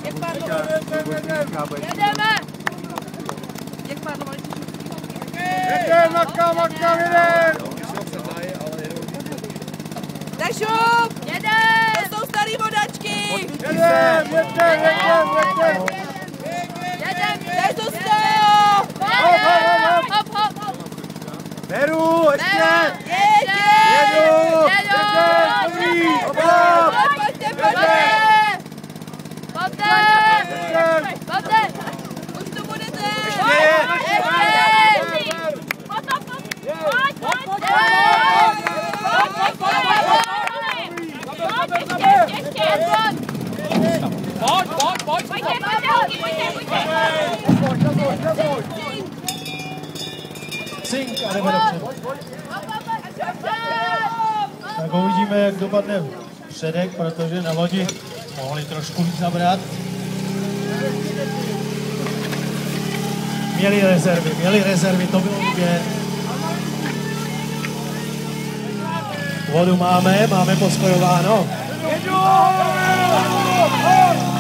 Jedeme! Jak pádlo, Jedem, Makka, jedem! Daj šup! Jedem! To jsou starý vodačky! Jedem! Daj to stojo! Hop! Beru, ještě! Jedu! Dobrý! Pojďte! Už to budete! Cink a jdeme dopředu. Tak uvidíme, jak dopadne předek, protože na lodi mohli trošku víc nabrat. Měli rezervy, to bylo vidět. Vodu máme pospojováno.